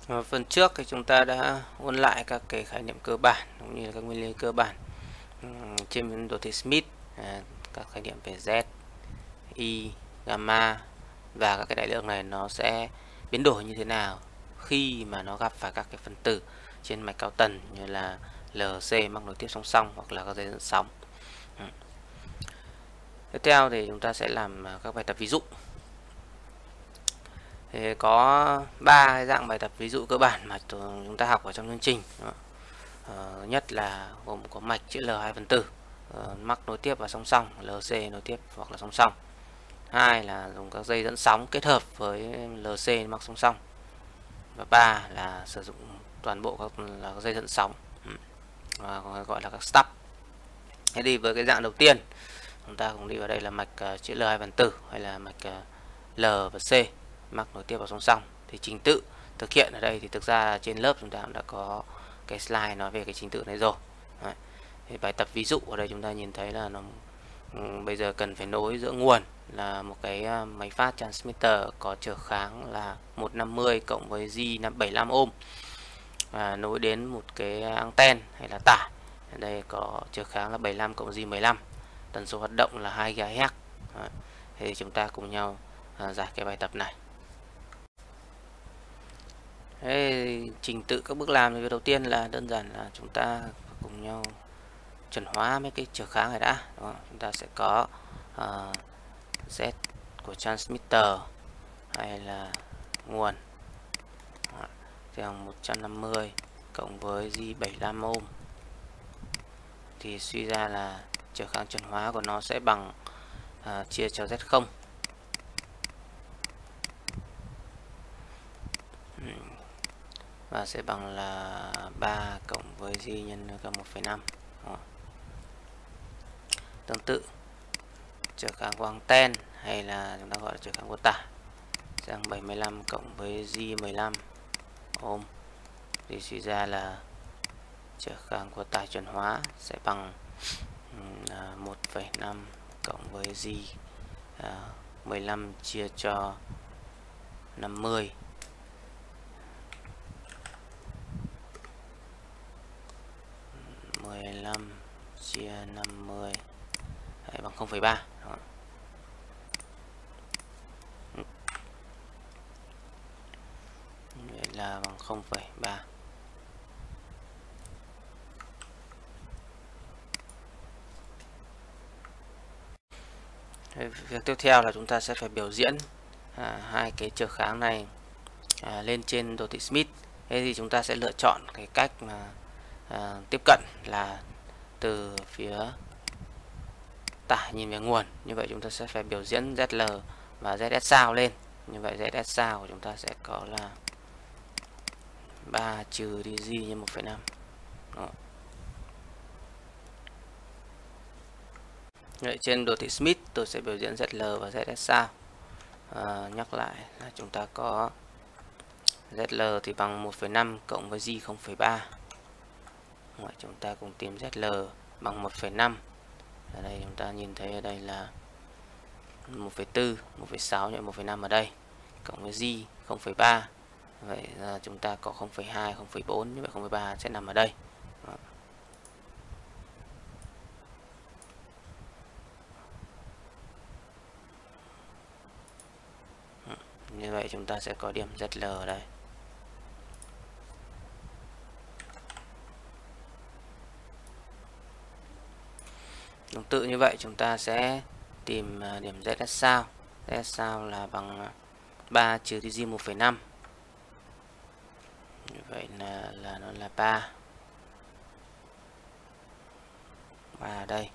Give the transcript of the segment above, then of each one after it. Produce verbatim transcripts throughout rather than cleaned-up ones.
Ở phần trước thì chúng ta đã ôn lại các cái khái niệm cơ bản cũng như là các nguyên lý cơ bản um, trên đồ thị Smith, à, các khái niệm về Z, Y, gamma và các cái đại lượng này nó sẽ biến đổi như thế nào khi mà nó gặp phải các cái phân tử trên mạch cao tần như là lờ xê mắc nối tiếp song song hoặc là các dây dẫn sóng. Ừ. Tiếp theo thì chúng ta sẽ làm các bài tập ví dụ. Thì có ba dạng bài tập ví dụ cơ bản mà chúng ta học ở trong chương trình. Ờ, nhất là gồm có mạch chữ L hai phần tử uh, mắc nối tiếp và song song, lờ xê nối tiếp hoặc là song song. Hai là dùng các dây dẫn sóng kết hợp với lờ xê mắc song song. Và ba là sử dụng toàn bộ các, là các dây dẫn sóng, và gọi là các stub. Thế đi với cái dạng đầu tiên, chúng ta cùng đi vào đây là mạch uh, chữ L hai phần tử hay là mạch uh, L và C mắc nối tiếp vào song song. Thì trình tự thực hiện ở đây thì thực ra trên lớp chúng ta cũng đã có cái slide nói về cái trình tự này rồi. Đấy. Thì bài tập ví dụ ở đây chúng ta nhìn thấy là nó um, bây giờ cần phải nối giữa nguồn là một cái uh, máy phát transmitter có trở kháng là một trăm năm mươi cộng với J bảy mươi lăm ohm, và nối đến một cái anten hay là tải. Ở đây có trở kháng là bảy mươi lăm cộng J mười lăm, tần số hoạt động là hai gigahertz. Thì chúng ta cùng nhau uh, giải cái bài tập này. Thế, trình tự các bước làm thì việc đầu tiên là đơn giản là chúng ta cùng nhau chuẩn hóa mấy cái trở kháng này đã. Đúng không? Chúng ta sẽ có uh, Z của transmitter hay là nguồn bằng một trăm năm mươi cộng với J bảy mươi lăm ohm, thì suy ra là trở kháng chuẩn hóa của nó sẽ bằng uh, chia cho Z không. Và sẽ bằng là ba cộng với J nhân cho một phẩy năm. Tương tự, trở kháng của anten hay là chúng ta gọi là trở kháng của tải sẽ bằng bảy mươi lăm cộng với J mười lăm ohm, thì suy ra là trở kháng của tải chuẩn hóa sẽ bằng một phẩy năm cộng với J mười lăm chia cho năm mươi. mười lăm chia năm mươi Đấy, bằng không phẩy ba. Vậy là bằng không phẩy ba. Việc tiếp theo là chúng ta sẽ phải biểu diễn à, hai cái trở kháng này à, lên trên đồ thị Smith. Thế thì chúng ta sẽ lựa chọn cái cách mà à, tiếp cận là từ phía tải nhìn về nguồn. Như vậy chúng ta sẽ phải biểu diễn Z L và Z S sao lên. Như vậy Z S sao của chúng ta sẽ có là ba trừ đi J nhân một phẩy năm. Vậy trên đồ thị Smith tôi sẽ biểu diễn Z L và Z S sao. À, nhắc lại là chúng ta có Z L thì bằng một phẩy năm cộng với J không phẩy ba. Vậy chúng ta cùng tìm Z L bằng một phẩy năm. Ở đây chúng ta nhìn thấy ở đây là một phẩy bốn, một phẩy sáu nhân một phẩy năm ở đây, cộng với J không phẩy ba. Vậy là chúng ta có không phẩy hai, không phẩy bốn, như vậy không phẩy ba sẽ nằm ở đây. Đó. Như vậy chúng ta sẽ có điểm Z L ở đây. Tương tự như vậy chúng ta sẽ tìm điểm Z S sao. Z S sao là bằng ba trừ đi J một phẩy năm. Như vậy là, là nó là ba. ba ở đây.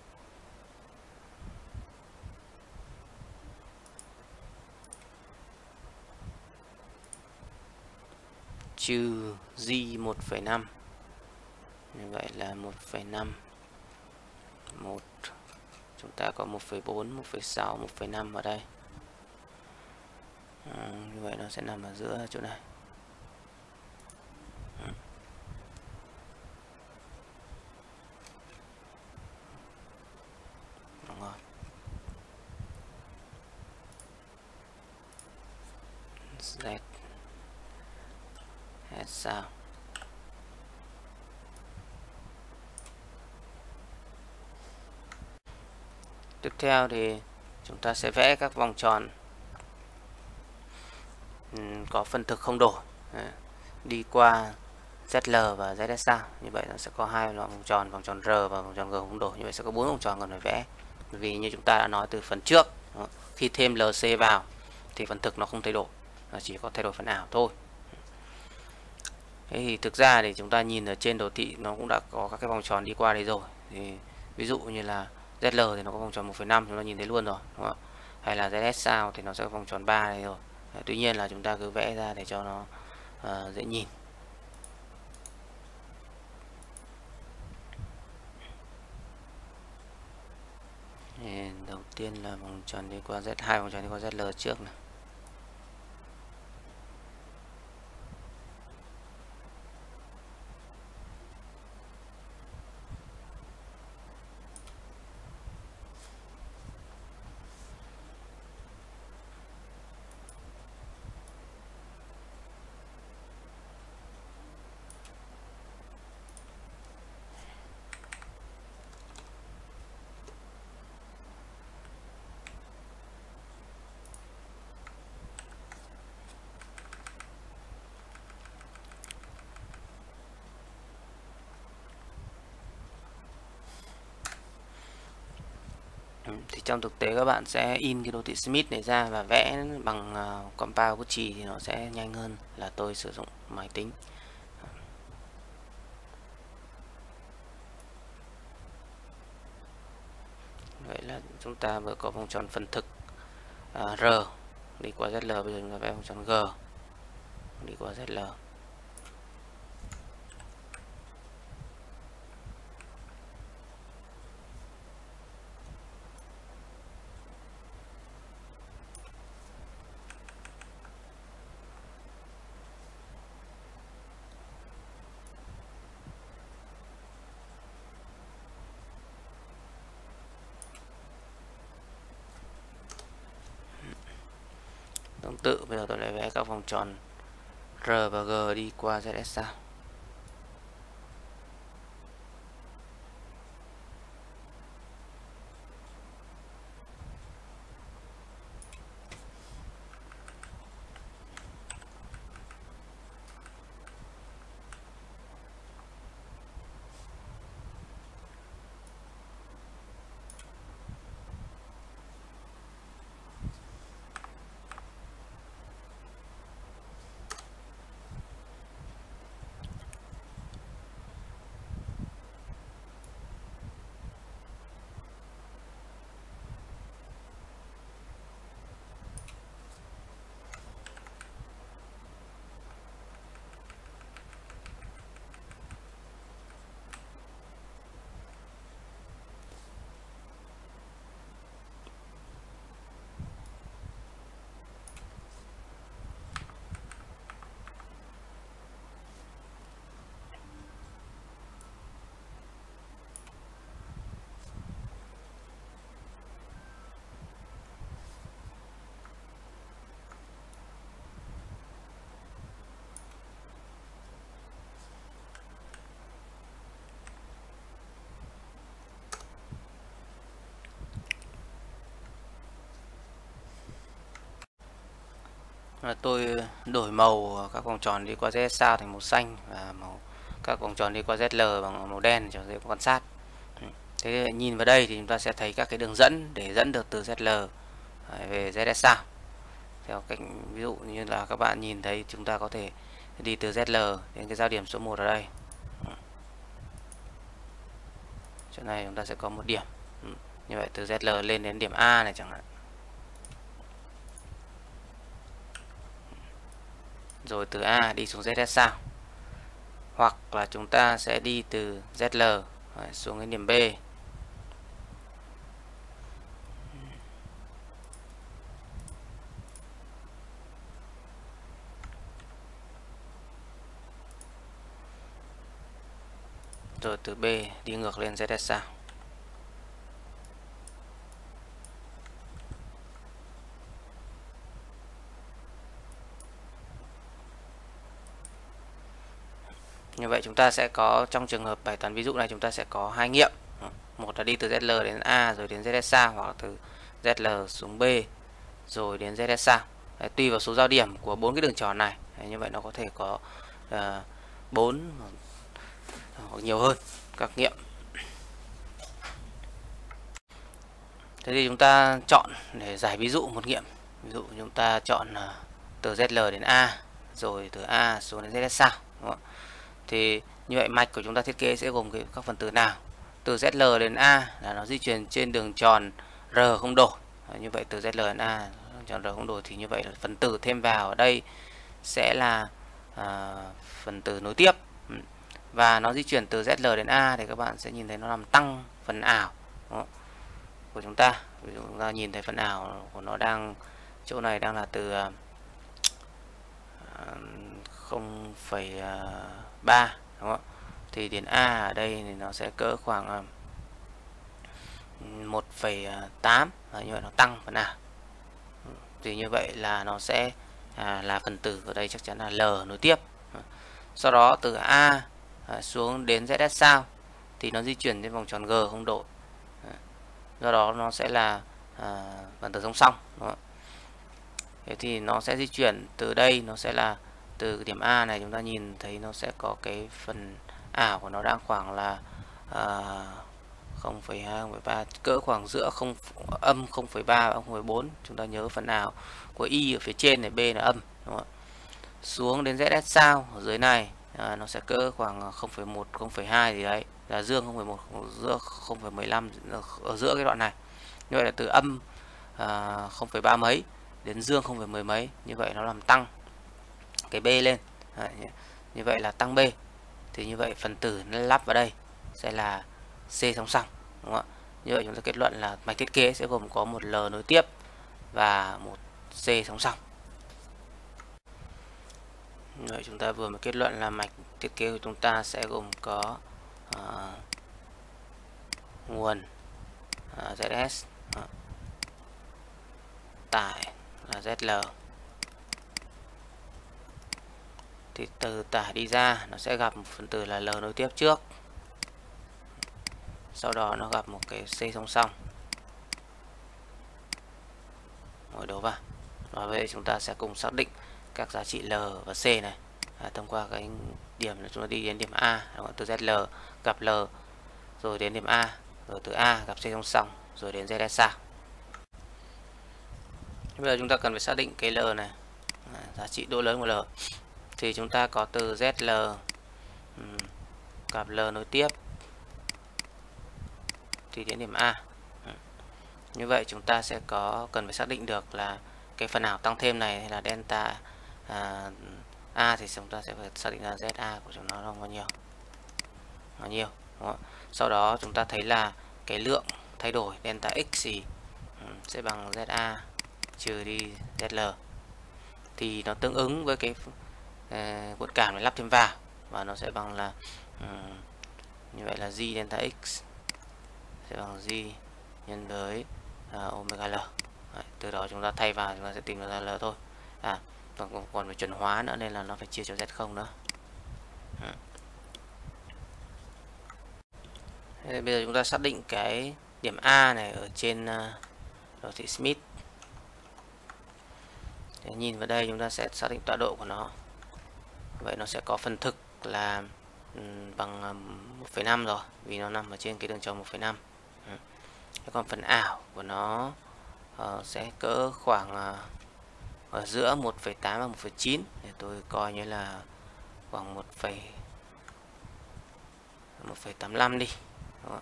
Trừ J một phẩy năm. Như vậy là một phẩy năm. một. Chúng ta có một phẩy bốn, một phẩy sáu, một phẩy năm ở đây. À, như vậy nó sẽ nằm ở giữa chỗ này. À. Đúng rồi. Z S sao. Tiếp theo thì chúng ta sẽ vẽ các vòng tròn có phân thực không đổi đi qua Z L và Z S sao. Như vậy nó sẽ có hai vòng tròn, vòng tròn R và vòng tròn G không đổi. Như vậy sẽ có bốn vòng tròn cần phải vẽ. Vì như chúng ta đã nói từ phần trước, khi thêm L C vào thì phần thực nó không thay đổi, nó chỉ có thay đổi phần ảo thôi. Thế thì thực ra thì chúng ta nhìn ở trên đồ thị nó cũng đã có các cái vòng tròn đi qua đấy rồi. Thì ví dụ như là Z L thì nó có vòng tròn một phẩy năm, chúng ta nhìn thấy luôn rồi, đúng không? Hay là Z S sao thì nó sẽ có vòng tròn ba này rồi. Tuy nhiên là chúng ta cứ vẽ ra để cho nó uh, dễ nhìn. Thì đầu tiên là vòng tròn đi qua Z, hai vòng tròn đi qua Z L trước này. Thì trong thực tế các bạn sẽ in cái đồ thị Smith này ra và vẽ bằng uh, compa bút chì thì nó sẽ nhanh hơn là tôi sử dụng máy tính. Vậy là chúng ta vừa có vòng tròn phần thực uh, R đi qua Z L, bây giờ chúng ta vẽ vòng tròn G đi qua Z L. Tương tự bây giờ tôi lại vẽ các vòng tròn R và G đi qua Z S sao. Tôi đổi màu các vòng tròn đi qua Z S sao thành màu xanh và màu các vòng tròn đi qua Z L bằng màu đen cho dễ quan sát. Thế nhìn vào đây thì chúng ta sẽ thấy các cái đường dẫn để dẫn được từ Z L về Z S sao. Theo cách ví dụ như là các bạn nhìn thấy chúng ta có thể đi từ Z L đến cái giao điểm số một ở đây. Chỗ này chúng ta sẽ có một điểm. Như vậy từ Z L lên đến điểm A này chẳng hạn. Rồi từ A đi xuống Z S sao. Hoặc là chúng ta sẽ đi từ Z L xuống đến điểm B. Rồi từ B đi ngược lên Z S sao. Như vậy chúng ta sẽ có, trong trường hợp bài toán ví dụ này chúng ta sẽ có hai nghiệm. Một là đi từ Z L đến A rồi đến Z S sao, hoặc là từ Z L xuống B rồi đến Z S sao. Đấy, tùy vào số giao điểm của bốn cái đường tròn này. Đấy, như vậy nó có thể có bốn uh, hoặc nhiều hơn các nghiệm. Thế thì chúng ta chọn để giải ví dụ một nghiệm. Ví dụ chúng ta chọn uh, từ Z L đến A rồi từ A xuống đến Z S sao, đúng không? Thì như vậy mạch của chúng ta thiết kế sẽ gồm cái, các phần tử nào? Từ Z L đến A là nó di chuyển trên đường tròn R không đổi. Như vậy từ Z L đến A tròn R không đổi thì như vậy là phần tử thêm vào ở đây sẽ là à, phần tử nối tiếp. Và nó di chuyển từ Z L đến A thì các bạn sẽ nhìn thấy nó làm tăng phần ảo của chúng ta. Ví dụ chúng ta nhìn thấy phần ảo của nó đang, chỗ này đang là từ uh, không phẩy ba, đúng không? Thì đến A ở đây thì nó sẽ cỡ khoảng một phẩy tám, như vậy nó tăng phần nào. Thì như vậy là nó sẽ à, là phần tử ở đây chắc chắn là L nối tiếp. Sau đó từ A à, xuống đến Z S sao thì nó di chuyển trên vòng tròn G không đổi. Do đó nó sẽ là à, phần tử song song, đúng không? Thế thì nó sẽ di chuyển từ đây, nó sẽ là từ điểm A này chúng ta nhìn thấy nó sẽ có cái phần ảo của nó đang khoảng là à, không phẩy hai, không phẩy ba, cỡ khoảng giữa không âm không phẩy ba và không phẩy bốn. Chúng ta nhớ phần ảo của Y ở phía trên này, B là âm, đúng không? Xuống đến Z S sao ở dưới này à, nó sẽ cỡ khoảng không phẩy một, không phẩy hai gì đấy, là dương không phẩy một, giữa không phẩy mười lăm, ở giữa cái đoạn này. Như vậy là từ âm à, không phẩy ba mấy đến dương không phẩy mười mấy. Như vậy nó làm tăng cái B lên. Đấy, như vậy là tăng B. Thì như vậy phần tử nó lắp vào đây sẽ là C song song, đúng không ạ? Như vậy chúng ta kết luận là mạch thiết kế sẽ gồm có một L nối tiếp và một C song song. Như vậy chúng ta vừa mới kết luận là mạch thiết kế của chúng ta sẽ gồm có uh, nguồn uh, Z S, uh, tải là Z L. Thì từ tải đi ra nó sẽ gặp một phần tử là L nối tiếp trước, sau đó nó gặp một cái C song song ngồi đổ vào. Và vậy chúng ta sẽ cùng xác định các giá trị L và C này à, thông qua cái điểm là chúng ta đi đến điểm A, từ Z L gặp L rồi đến điểm A, rồi từ A gặp C song song rồi đến Z S sao. Bây giờ chúng ta cần phải xác định cái L này, à, giá trị độ lớn của L. Thì chúng ta có từ Z L um, gặp L nối tiếp thì đến điểm A. Như vậy chúng ta sẽ có cần phải xác định được là cái phần ảo tăng thêm này hay là delta à, A, thì chúng ta sẽ phải xác định là Z A của chúng nó là bao nhiêu, bao nhiêu, đúng không? Sau đó chúng ta thấy là cái lượng thay đổi delta X thì um, sẽ bằng Z A trừ đi Z L, thì nó tương ứng với cái uh, cuộn cản mình lắp thêm vào, và nó sẽ bằng là um, như vậy là G delta X sẽ bằng G nhân với uh, omega L. Đấy, từ đó chúng ta thay vào chúng ta sẽ tìm được ra L thôi. À, còn còn phải chuẩn hóa nữa nên là nó phải chia cho Z không nữa. Ừ. Thế bây giờ chúng ta xác định cái điểm A này ở trên uh, đồ thị Smith. Thế nhìn vào đây chúng ta sẽ xác định tọa độ của nó. Vậy nó sẽ có phần thực là um, bằng um, một phẩy năm rồi, vì nó nằm ở trên cái đường tròn một phẩy năm. Ừ. Còn phần ảo của nó uh, sẽ cỡ khoảng uh, ở giữa một phẩy tám và một phẩy chín, để tôi coi như là khoảng một phẩy tám mươi lăm đi. Đó.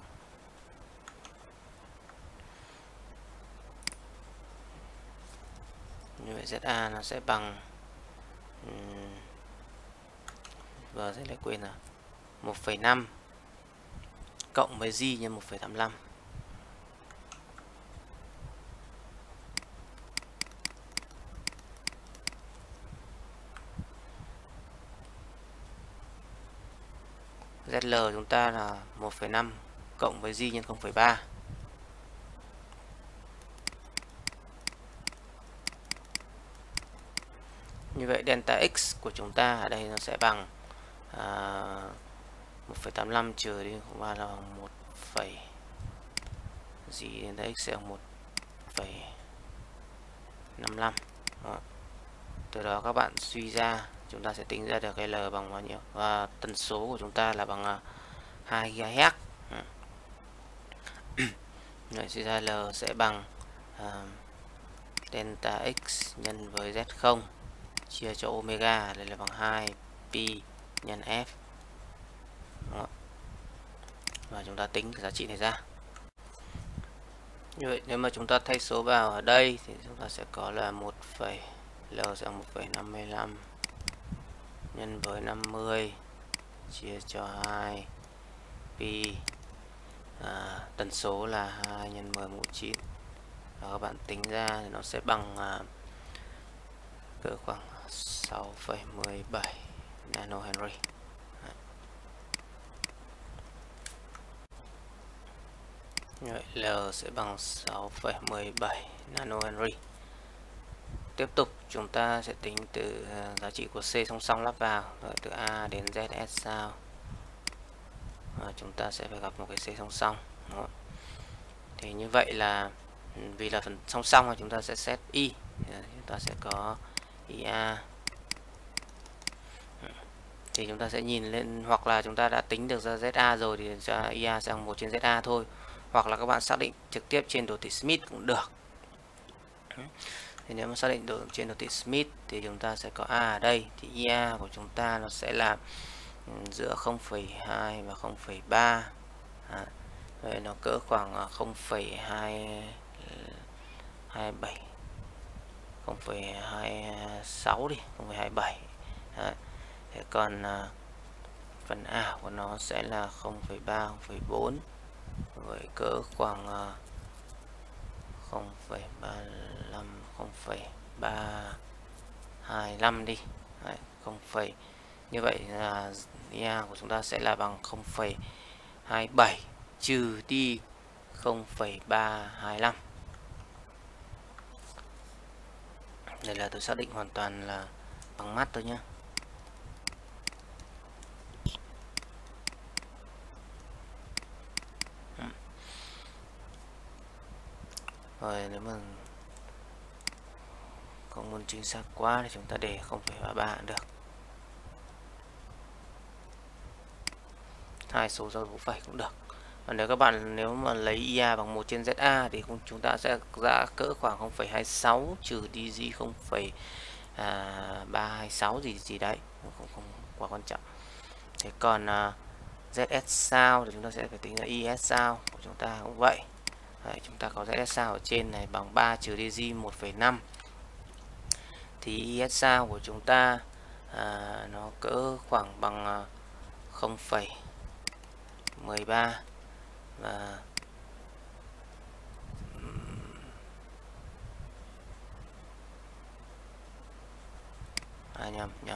Như vậy Z A nó sẽ bằng um, vừa sẽ lại quên là một phẩy năm cộng với G nhân một phẩy tám mươi lăm. Z L chúng ta là một phẩy năm cộng với G nhân không phẩy ba. Như vậy delta X của chúng ta ở đây nó sẽ bằng à, một phẩy tám mươi lăm trừ đi cộng ba là bằng một phẩy gì đến đây x sẽ bằng một phẩy năm mươi lăm. Đó. Từ đó các bạn suy ra chúng ta sẽ tính ra được cái L bằng bao nhiêu, và tần số của chúng ta là bằng hai gigahertz. Rồi suy ra L sẽ bằng uh, delta x nhân với z không chia cho omega, đây là bằng hai pi nhân f. Đó. Và chúng ta tính cái giá trị này ra. Như vậy nếu mà chúng ta thay số vào ở đây thì chúng ta sẽ có là một phẩy L sẽ bằng một phẩy năm mươi lăm nhân với năm mươi chia cho hai pi, à, tần số là hai nhân mười mũ chín. Và các bạn tính ra thì nó sẽ bằng à, cỡ khoảng sáu phẩy mười bảy nano Henry. Vậy L sẽ bằng sáu phẩy mười bảy nano Henry. Tiếp tục chúng ta sẽ tính từ giá trị của C song song lắp vào, rồi từ A đến Z S sao. Và chúng ta sẽ phải gặp một cái C song song. Đó. Thì như vậy là vì là phần song song thì chúng ta sẽ set Y. Chúng ta sẽ có i a. Thì chúng ta sẽ nhìn lên, hoặc là chúng ta đã tính được ra Z A rồi thì cho i a sẽ bằng một trên Z A thôi. Hoặc là các bạn xác định trực tiếp trên đồ thị Smith cũng được. Thì nếu mà xác định đồ trên đồ thị Smith thì chúng ta sẽ có A ở đây, thì i a của chúng ta nó sẽ là giữa không phẩy hai và không phẩy ba. À, vậy nó cỡ khoảng không phẩy hai hai bảy, không phẩy hai sáu đi, không phẩy hai bảy. Đấy. Thế còn à, phần ảo của nó sẽ là không phẩy ba, không phẩy bốn, với cỡ khoảng à, không phẩy ba lăm, không phẩy ba hai lăm đi. Đấy, không. Như vậy là i a của chúng ta sẽ là bằng không phẩy hai bảy trừ đi không phẩy ba hai lăm. Đây là tôi xác định hoàn toàn là bằng mắt thôi nhé. Rồi nếu mà không muốn chính xác quá thì chúng ta để không phẩy ba ba được. Hai số dấu vũ phẩy cũng được. Và nếu các bạn nếu mà lấy i a bằng một trên Z A thì chúng ta sẽ ra cỡ khoảng không phẩy hai sáu trừ đi gì không phẩy ba hai sáu gì gì đấy, không, không quá quan trọng. Thế còn uh, Z S sao thì chúng ta sẽ phải tính ra i s sao của chúng ta cũng vậy. Đấy, chúng ta có Z S sao ở trên này bằng ba trừ đi gì một phẩy năm, thì i s sao của chúng ta à, nó cỡ khoảng bằng không phẩy mười ba và à, nhầm nhầm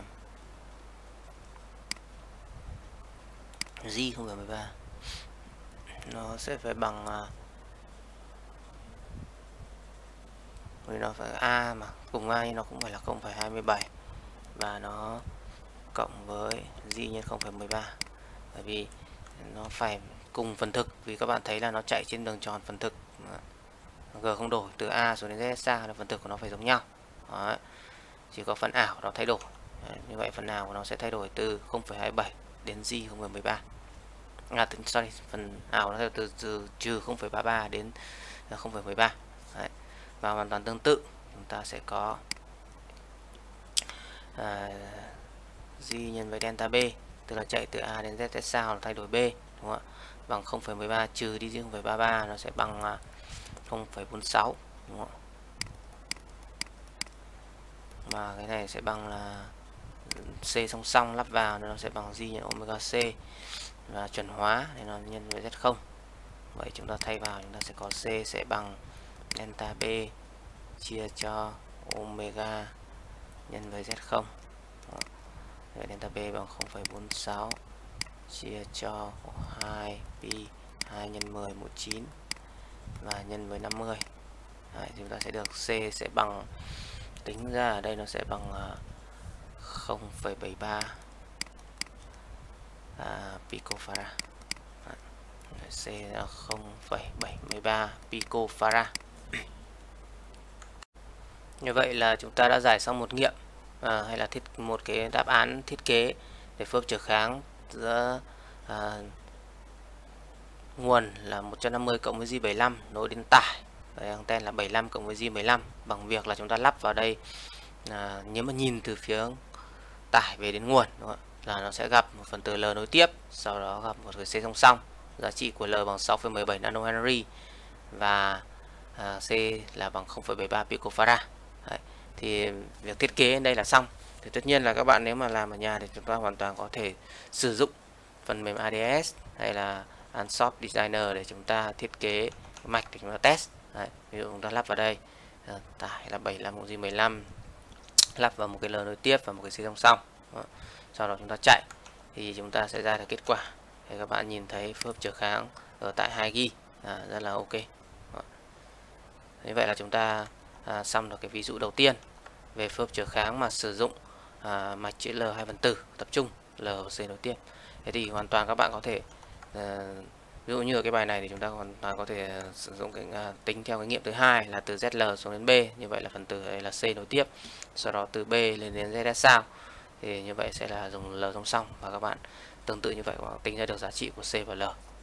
G không phải mười ba, nó sẽ phải bằng vì nó phải A mà cùng A nó cũng phải là không phẩy hai bảy và nó cộng với G nhân không phẩy mười ba, bởi vì nó phải cùng phần thực, vì các bạn thấy là nó chạy trên đường tròn phần thực, G không đổi, từ A xuống đến Z xa là phần thực của nó phải giống nhau. Đó. Chỉ có phần ảo nó thay đổi. Đấy. Như vậy phần ảo của nó sẽ thay đổi từ không phẩy hai bảy đến G không phẩy mười ba. À, sorry, phần ảo nó theo từ, từ trừ không phẩy ba ba đến không phẩy mười ba. Đấy. Và hoàn toàn tương tự chúng ta sẽ có à, G nhân với delta B, tức là chạy từ A đến Z sao là thay đổi B, đúng không ạ? Bằng không phẩy mười ba trừ đi không phẩy ba ba nó sẽ bằng không phẩy bốn sáu, đúng không? Và cái này sẽ bằng là C song song lắp vào nó sẽ bằng G nhân omega C, và chuẩn hóa thì nó nhân với Z không. Vậy chúng ta thay vào chúng ta sẽ có C sẽ bằng delta B chia cho omega nhân với Z không. Vậy delta B bằng không phẩy bốn sáu chia cho hai pi hai nhân mười mũ chín và nhân với năm mươi. Đấy, chúng ta sẽ được C sẽ bằng, tính ra ở đây nó sẽ bằng không phẩy bảy ba à, picofarad. C là không phẩy bảy mươi ba picofarad. Như vậy là chúng ta đã giải xong một nghiệm à, hay là thiết một cái đáp án thiết kế để phối hợp trở kháng giữa à, nguồn là một trăm năm mươi cộng với J bảy mươi lăm nối đến tải và anten là bảy mươi lăm cộng với J mười lăm bằng việc là chúng ta lắp vào đây. À, nếu mà nhìn từ phía tải về đến nguồn, đúng không? Là nó sẽ gặp một phần tử L nối tiếp, sau đó gặp một cái C song song, giá trị của L bằng sáu phẩy mười bảy nanohenry và à, C là bằng không phẩy bảy mươi ba picofarad. Đấy. Thì việc thiết kế đây là xong. Thì tất nhiên là các bạn nếu mà làm ở nhà thì chúng ta hoàn toàn có thể sử dụng phần mềm a đê ét hay là Ansoff Designer để chúng ta thiết kế mạch để chúng ta test. Đấy. Ví dụ chúng ta lắp vào đây, à, tải là bảy mươi lăm cộng J mười lăm, lắp vào một cái L nối tiếp và một cái C song song. Đó. Sau đó chúng ta chạy thì chúng ta sẽ ra được kết quả. Thì các bạn nhìn thấy phối hợp trở kháng ở tại hai gi ga bai, à, rất là ok. Đó. Như vậy là chúng ta à, xong được cái ví dụ đầu tiên về phối hợp trở kháng mà sử dụng à, mạch chữ L hai phần tử tập trung L và C nối tiếp. Thế thì hoàn toàn các bạn có thể à, ví dụ như ở cái bài này thì chúng ta hoàn toàn có thể sử dụng cái à, tính theo cái nghiệm thứ hai là từ Z L xuống đến B, như vậy là phần tử này là C nối tiếp, sau đó từ B lên đến Z S sao. Thì như vậy sẽ là dùng L song song và các bạn tương tự như vậy tính ra được giá trị của C và L.